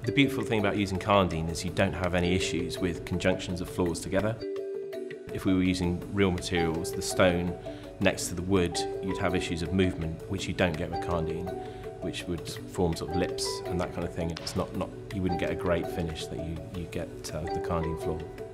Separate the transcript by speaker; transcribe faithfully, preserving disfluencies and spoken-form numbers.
Speaker 1: The beautiful thing about using Karndean is you don't have any issues with conjunctions of floors together. If we were using real materials, the stone next to the wood, you'd have issues of movement, which you don't get with Karndean, which would form sort of lips and that kind of thing. It's not, not you wouldn't get a great finish that you, you get uh, the Karndean floor.